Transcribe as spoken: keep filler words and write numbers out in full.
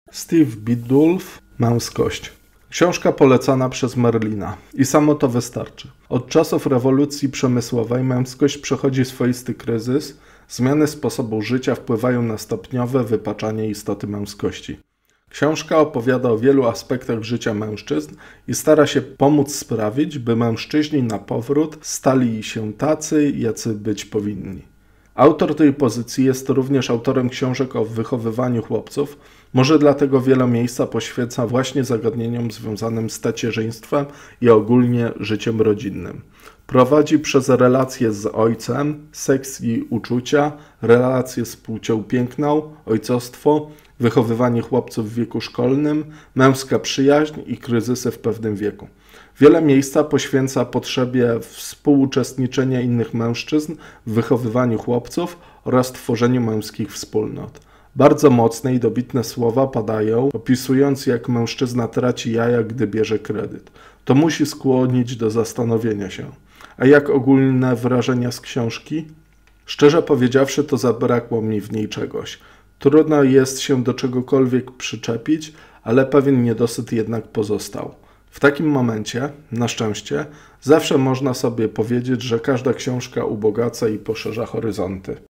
Steve Biddulph, Męskość. Książka polecana przez Merlina. I samo to wystarczy. Od czasów rewolucji przemysłowej męskość przechodzi swoisty kryzys, zmiany sposobu życia wpływają na stopniowe wypaczanie istoty męskości. Książka opowiada o wielu aspektach życia mężczyzn i stara się pomóc sprawić, by mężczyźni na powrót stali się tacy, jacy być powinni. Autor tej pozycji jest również autorem książek o wychowywaniu chłopców, może dlatego wiele miejsca poświęca właśnie zagadnieniom związanym z tacierzyństwem i ogólnie życiem rodzinnym. Prowadzi przez relacje z ojcem, seks i uczucia, relacje z płcią piękną, ojcostwo, wychowywanie chłopców w wieku szkolnym, męska przyjaźń i kryzysy w pewnym wieku. Wiele miejsca poświęca potrzebie współuczestniczenia innych mężczyzn w wychowywaniu chłopców oraz tworzeniu męskich wspólnot. Bardzo mocne i dobitne słowa padają, opisując, jak mężczyzna traci jaja, gdy bierze kredyt. To musi skłonić do zastanowienia się. A jak ogólne wrażenia z książki? Szczerze powiedziawszy, to zabrakło mi w niej czegoś. Trudno jest się do czegokolwiek przyczepić, ale pewien niedosyt jednak pozostał. W takim momencie, na szczęście, zawsze można sobie powiedzieć, że każda książka ubogaca i poszerza horyzonty.